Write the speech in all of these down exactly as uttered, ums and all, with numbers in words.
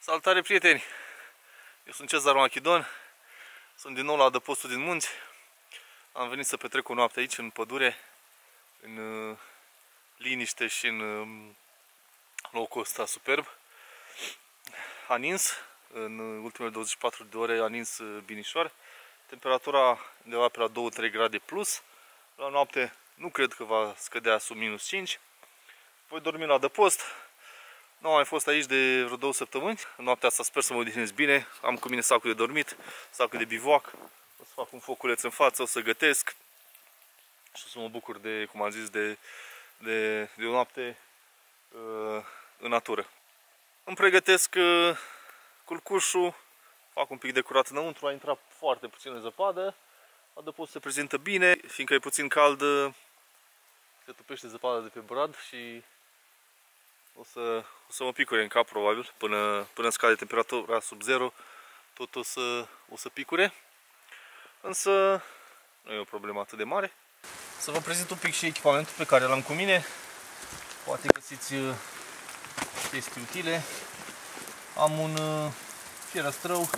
Salutare, prieteni! Eu sunt Cezar Machidon, sunt din nou la adăpostul din munți. Am venit să petrec o noapte aici, în pădure, în uh, liniște și în uh, locul ăsta superb. A nins, în ultimele douăzeci și patru de ore a nins uh, binișoar. Temperatura undeva pe la două trei grade plus. La noapte nu cred că va scădea sub minus cinci. Voi dormi la adăpost. Nu am mai fost aici de vreo două săptămâni. În noaptea asta sper să mă odihnesc bine. Am cu mine sacul de dormit, sacul de bivoac. O să fac un foculeț în față, o să gătesc. Și o să mă bucur de, cum am zis, de, de, de o noapte uh, în natură. Îmi pregătesc uh, culcușul, fac un pic de curat înăuntru, a intrat foarte puțină zăpadă. Adăpostul se prezintă bine, fiindcă e puțin cald, se tupește zăpada de pe brad și o să, o să mă picure în cap probabil, până, până scade temperatura sub zero, tot o să, o să picure, însă nu e o problemă atât de mare. Să vă prezint un pic și echipamentul pe care l-am cu mine, poate găsiți chestii utile. Am un fierăstrău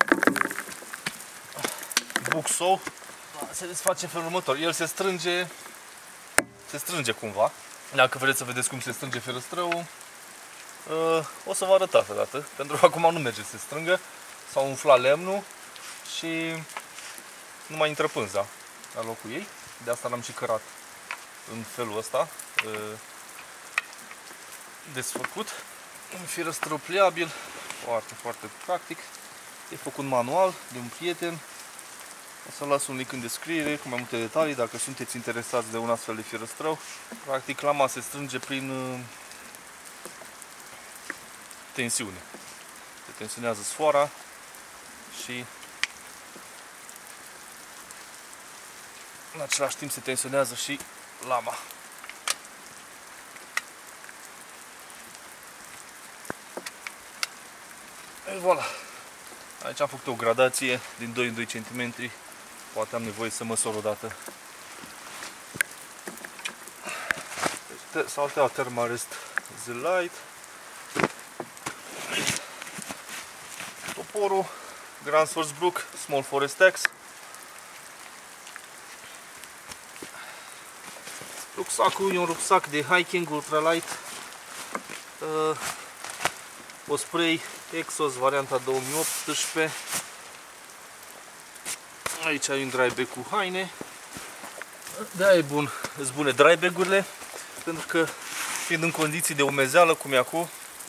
Buxou, se desface în felul următor, el se strânge, se strânge cumva. Dacă vreți să vedeți cum se strânge fierăstrăul, o să vă arăt asta dată, pentru că acum nu merge să se strângă. S-a umflat lemnul și nu mai intră pânza la locul ei. De asta l-am și cărat în felul ăsta, desfăcut. Un fierăstrău pliabil, foarte, foarte practic. E făcut manual de un prieten. O să las un link în descriere cu mai multe detalii dacă sunteți interesați de un astfel de fierăstrău. Practic lama se strânge prin uh, tensiune. Se tensionează sfoara și în același timp se tensionează și lama. E voilà. Aici am făcut o gradație din doi în doi centimetri. Poate am nevoie să măsor o dată. Deci, Saltea Thermarest The Light. Toporul Grand Swordsbrook Small Forest Axe. Rucsacul e un rucsac de hiking ultralight. Uh, o spray Exos varianta două mii optsprezece. Aici ai un dry bag cu haine. De-aia e bun, sunt bune dry bag-urile, pentru că fiind în condiții de umezeală, cum e acum,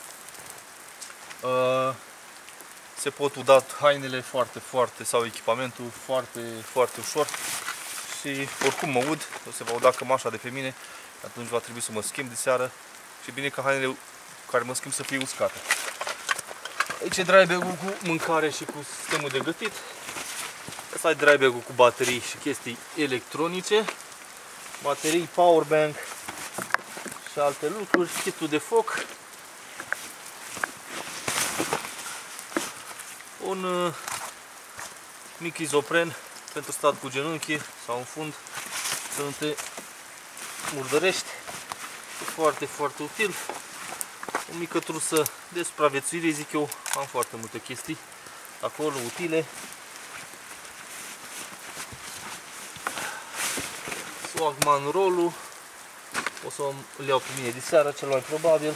uh, se pot uda hainele foarte, foarte, sau echipamentul foarte, foarte ușor. Și oricum mă ud, o se va uda cămașa de pe mine, atunci va trebui să mă schimb de seară. Și bine ca hainele cu care mă schimb să fie uscate. Aici e dry bag-ul cu mâncare și cu sistemul de gătit. Asta e dry bag-ul cu baterii și chestii electronice, baterii, powerbank și alte lucruri, kitul de foc, un uh, mic izopren pentru stat cu genunchii sau în fund să nu te murdărești, e foarte, foarte util. O mică trusă de supraviețuire, zic eu, am foarte multe chestii acolo utile. Swagman roll-ul, o să îl iau pe mine de seară, cel mai probabil.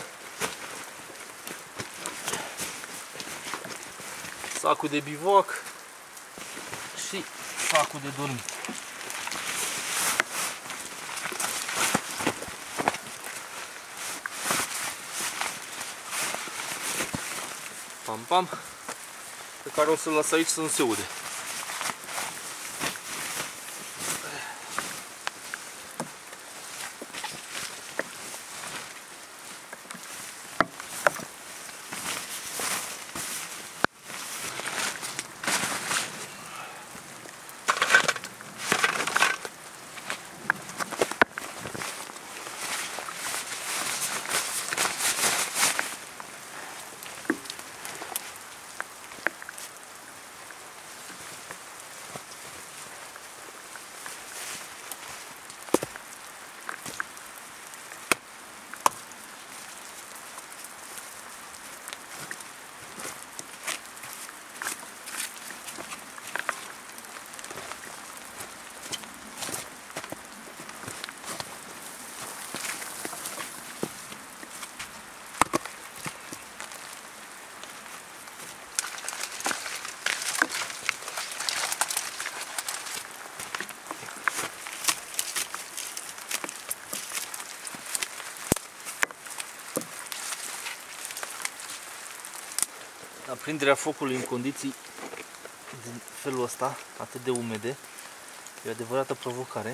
Sacul de bivoac și sacul de dormit. Pam, pam, pe care o să-l las aici să nu se ude. Aprinderea focului în condiții din felul ăsta, atât de umede, e o adevărată provocare.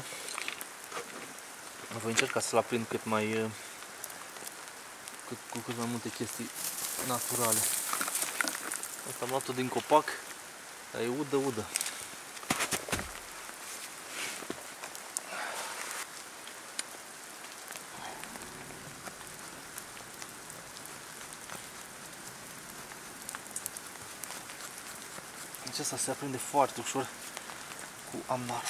Voi încerca să-l aprind cât mai, cât, cu cât mai multe chestii naturale. Asta am luat-o din copac, dar e udă, udă. Deci asta se aprinde foarte ușor cu amnarul.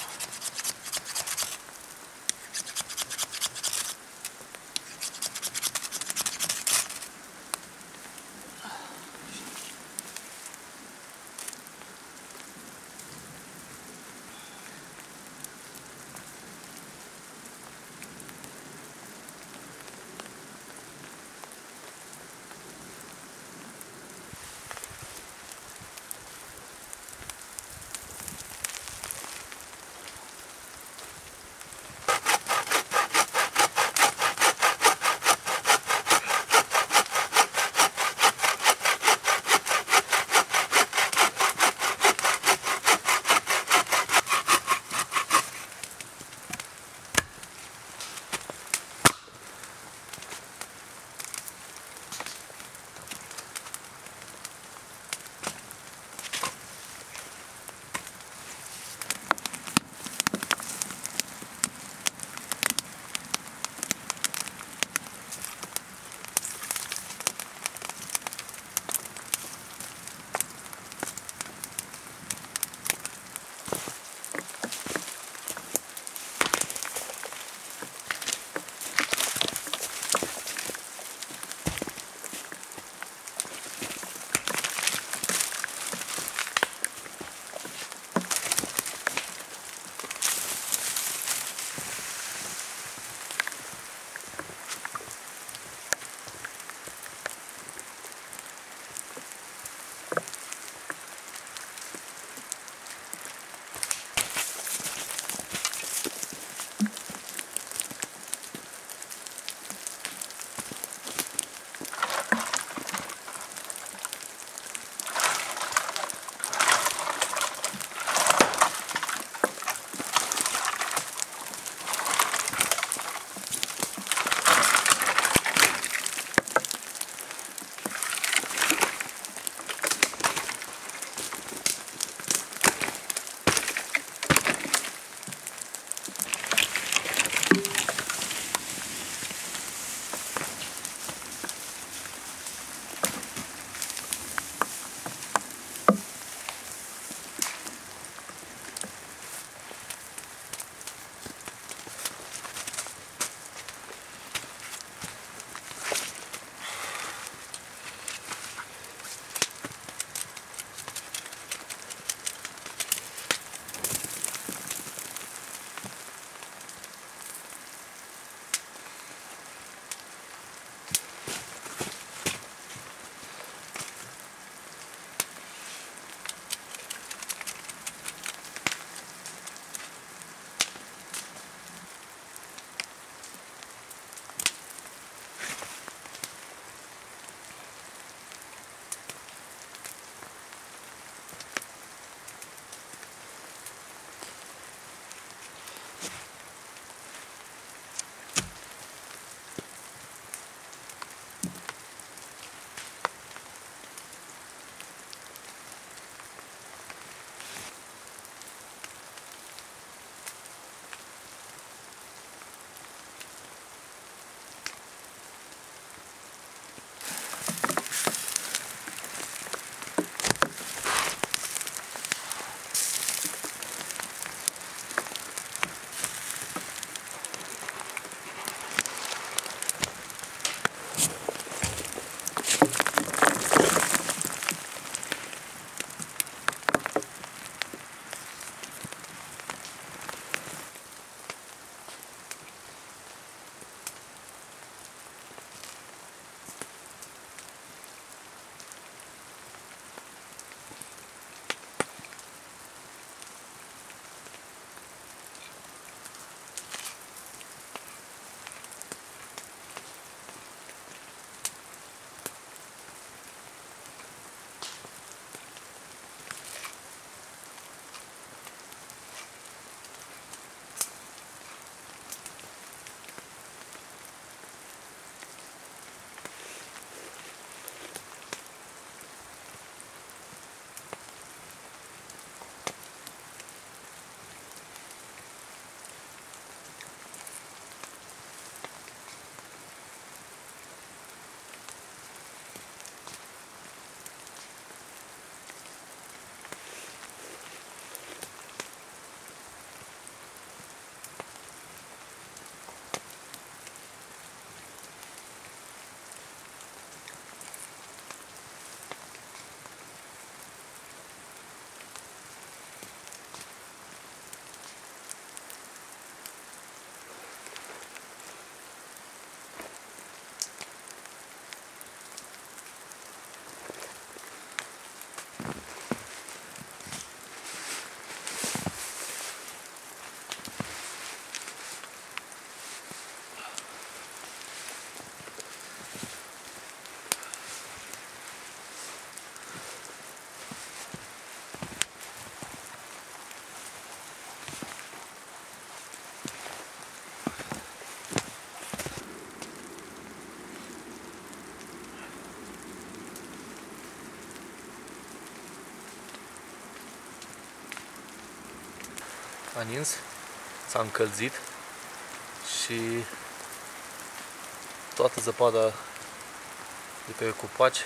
a nins, s-a încălzit și toată zăpada de pe copaci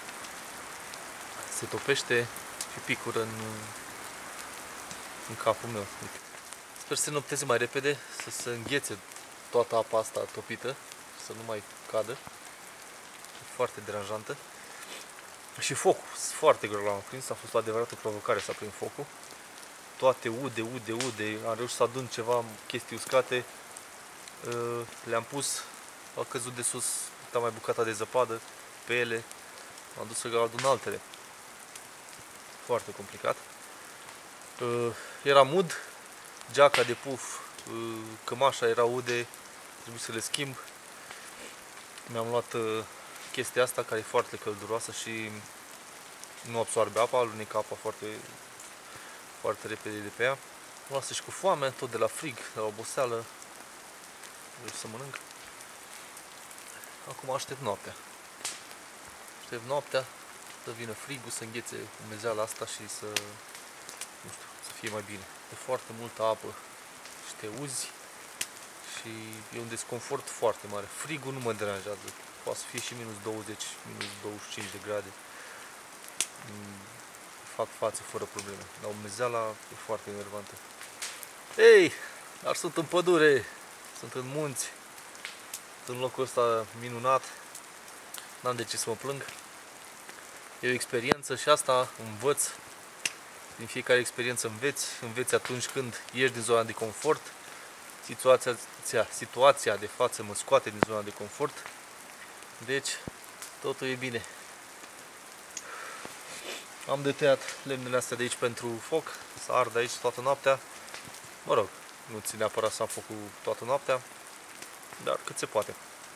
se topește și picură în, în capul meu. Sper să se nopteze mai repede, să se înghețe toată apa asta topită, să nu mai cadă. E foarte deranjantă. Și focul, foarte greu l-am prins, a fost o adevărată provocare să aprind focul. Toate ude, ude, ude, am reușit să adun ceva chestii uscate, le-am pus, au căzut de sus, uita mai bucata de zăpadă pe ele, m-am dus să adun altele. Foarte complicat. Era ud, geaca de puf, cămașa era ude, trebuie să le schimb. Mi-am luat chestia asta care e foarte călduroasă și nu absorbe apa, alunecă apa foarte, foarte repede de pe ea. Mă lasă și cu foame, tot de la frig, de la oboseală, vreau să mănânc. Acum aștept noaptea. Aștept noaptea să vină frigul, să înghețe umezeala asta și să, nu știu, să fie mai bine. E foarte multă apă și te uzi și e un desconfort foarte mare. Frigul nu mă deranjează, poate să fie și minus douăzeci, minus douăzeci și cinci de grade. Fac față fără probleme, dar umezeala e foarte enervantă. Ei, dar sunt în pădure, sunt în munți, sunt în locul ăsta minunat, n-am de ce să mă plâng. E o experiență și asta învăț, din fiecare experiență înveți, înveți atunci când ieși din zona de confort. Situația, situația de față mă scoate din zona de confort, deci totul e bine. Am de tăiat lemnele astea de aici pentru foc, să ard aici toată noaptea. Mă rog, nu țin neapărat să am focul toată noaptea, dar cât se poate.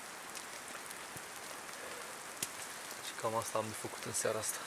Și cam asta am de făcut în seara asta.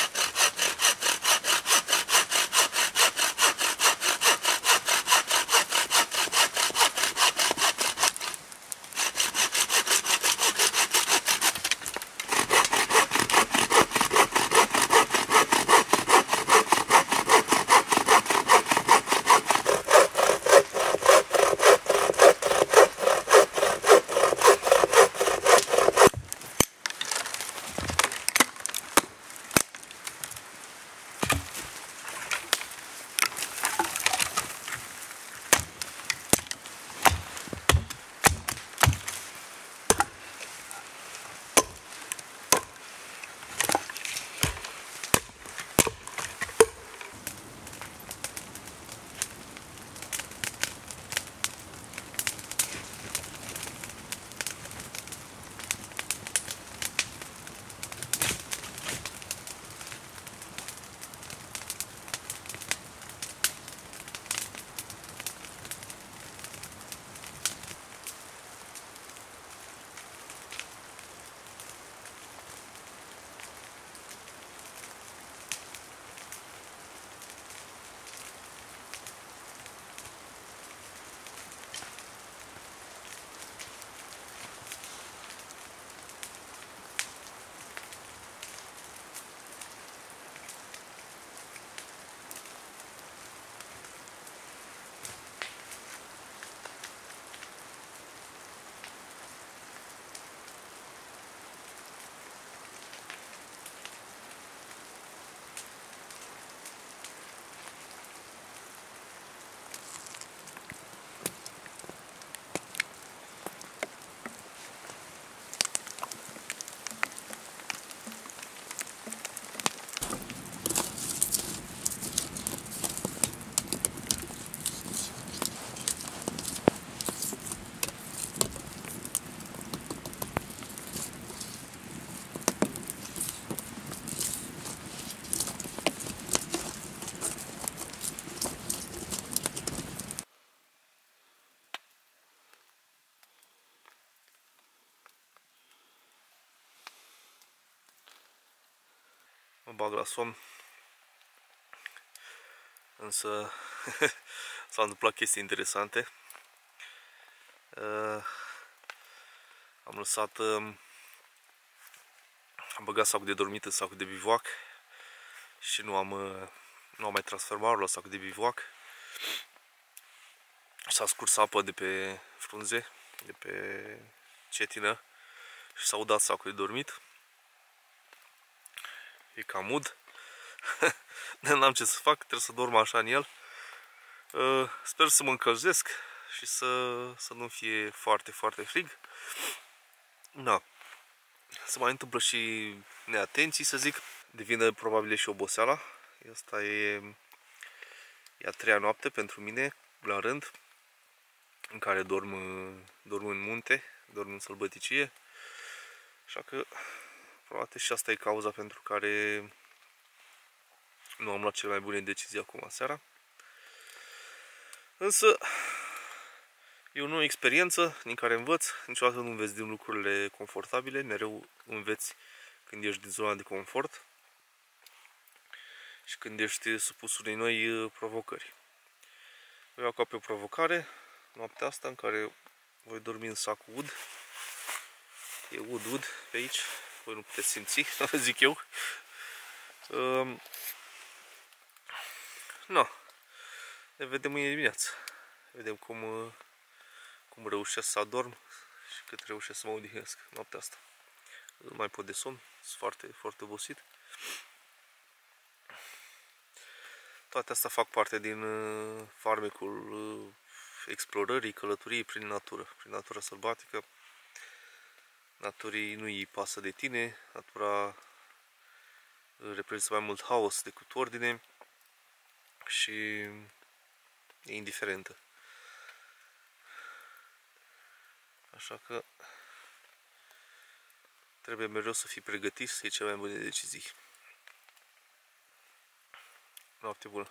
Mă bag la somn, însă s-au întâmplat chestii interesante. Uh, am lăsat, uh, am băgat sacul de dormit în sacul de bivoac și nu am, uh, nu am mai transformat la sacul de bivoac. S-a scurs apă de pe frunze, de pe cetină și s-a udat sacul de dormit. E cam ud. N-am ce să fac, trebuie să dorm așa în el. Sper să mă încălzesc și să, să nu fie foarte, foarte frig. Da. Se mai întâmplă și neatenții, să zic. Devine probabil și oboseala. Asta e, e a treia noapte pentru mine, la rând, în care dorm, dorm în munte, dorm în sălbăticie. Așa că, probabil și asta e cauza pentru care nu am luat cele mai bune decizii acum seara. Însă, e o nouă experiență din care învăț. Niciodată nu înveți din lucrurile confortabile, mereu înveți când ești din zona de confort și când ești supus unei noi provocări. Vreau ca pe o provocare noaptea asta în care voi dormi în sacul ud. E ud, ud pe aici, voi nu puteți simți, zic eu. Um, no. Ne vedem mâine dimineață. Vedem cum, cum reușesc să adorm și cât reușesc să mă odihnesc noaptea asta. Nu mai pot de somn, sunt foarte, foarte obosit. Toate astea fac parte din farmecul explorării, călătoriei prin natură, prin natura sălbatică. Naturii nu îi pasă de tine, natura reprezintă mai mult haos decât ordine și e indiferentă. Așa că trebuie mereu să fii pregătit să iei cele mai bune decizii. Noapte bună!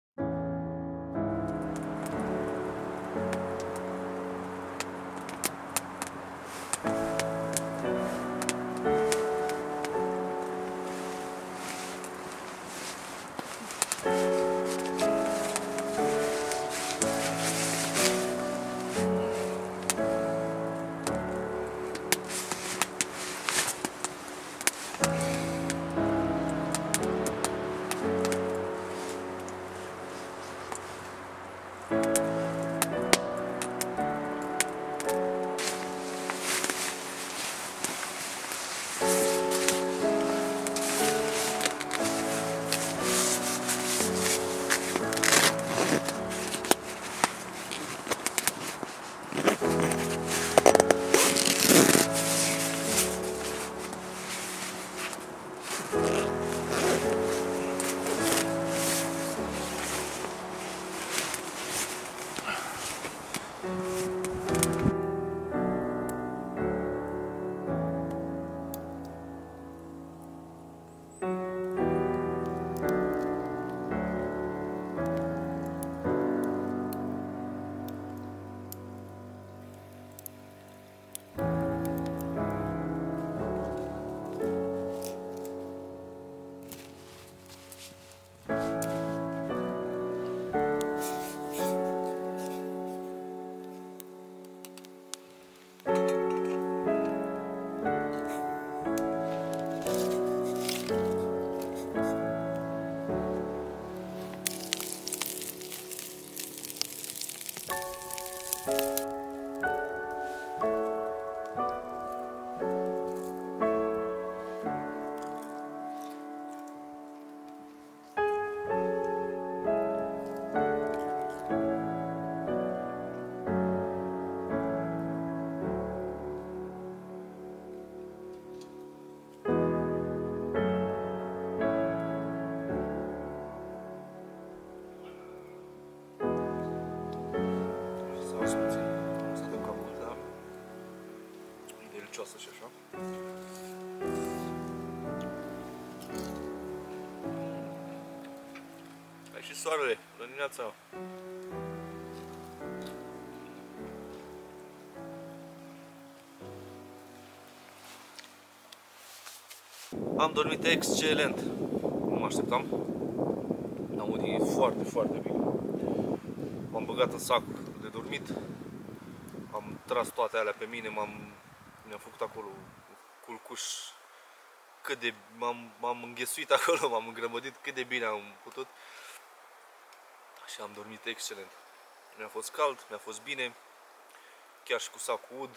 Delicioasă și așa. Ai și soarele, la dimineața. Am dormit excelent. Nu mă așteptam. Am odihnit foarte, foarte bine. M-am băgat în sac de dormit. Am tras toate alea pe mine, m-am mi-am făcut acolo culcuș cât de m-am înghesuit acolo, m-am îngrămădit cât de bine am putut și am dormit excelent. Mi-a fost cald, mi-a fost bine, chiar și cu sacul ud.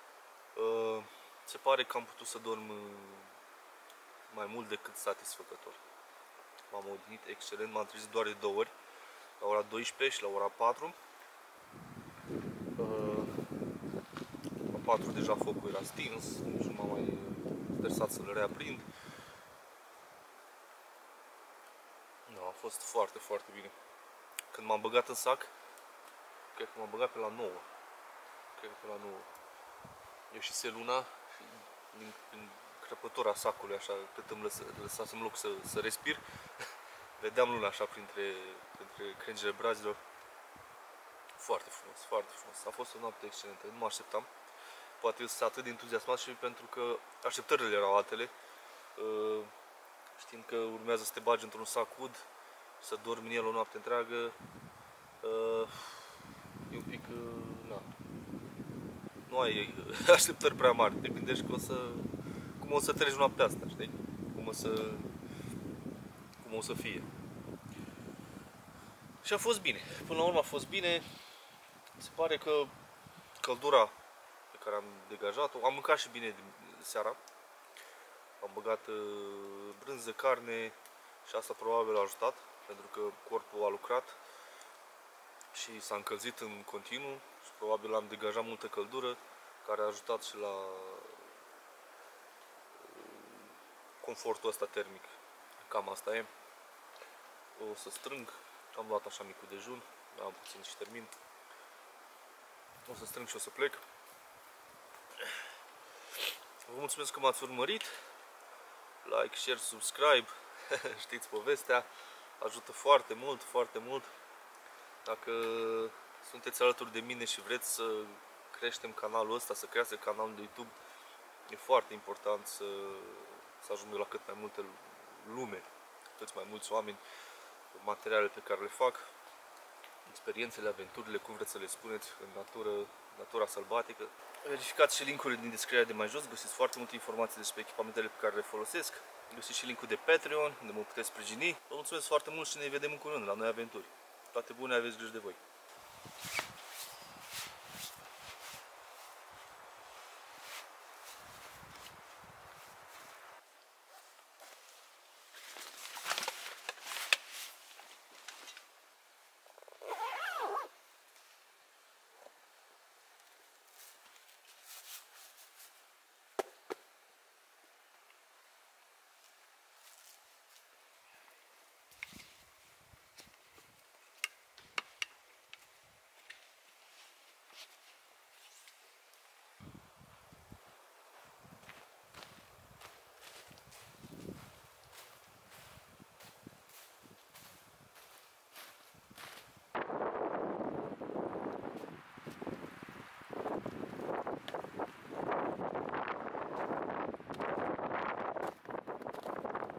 Se pare că am putut să dorm mai mult decât satisfăcător. M-am odihnit excelent, m-am trezit doar de două ori, la ora douăsprezece și la ora patru. La patru deja focul era stins, nici nu m-am mai stresat să-l reaprind. No, a fost foarte, foarte bine. Când m-am băgat în sac, cred că m-am băgat pe la nouă. Cred că pe la nouă. Ieșise luna și din, din crăpătura sacului, așa, cât îmi lăsa, lăsasem loc să, să respir, vedeam luna așa printre, printre crengile brazilor. Foarte frumos, foarte frumos. A fost o noapte excelentă, nu mă așteptam. Poate eu sunt atât de entuziasmat și pentru că așteptările erau altele. Știind că urmează să te bagi într-un sac ud, să dormi în el o noapte întreagă, e un pic, na, nu ai așteptări prea mari. Te gândești că o să, cum o să treci noaptea asta, știi? Cum o să, cum o să fie. Și a fost bine. Până la urmă a fost bine. Se pare că căldura pe care am degajat-o, am mâncat și bine seara. Am băgat brânză de carne și asta probabil a ajutat, pentru că corpul a lucrat și s-a încălzit în continuu și probabil am degajat multă căldură, care a ajutat și la confortul ăsta termic. Cam asta e. O să strâng, am luat așa micul dejun, am puțin și termin. O să strâng și o să plec. Vă mulțumesc că m-ați urmărit. Like, share, subscribe. Știți povestea. Ajută foarte mult, foarte mult. Dacă sunteți alături de mine și vreți să creștem canalul ăsta, să crească canalul de YouTube, e foarte important să, să ajungem la cât mai multe lume, cât mai mulți oameni, materiale pe care le fac, experiențele, aventurile, cum vreți să le spuneți, în natură, natura sălbatică. Verificați și link-urile din descrierea de mai jos, găsiți foarte multe informații despre echipamentele pe care le folosesc. Găsiți și link-ul de Patreon, unde mă puteți sprijini. Vă mulțumesc foarte mult și ne vedem în curând la noi aventuri. Toate bune, aveți grijă de voi!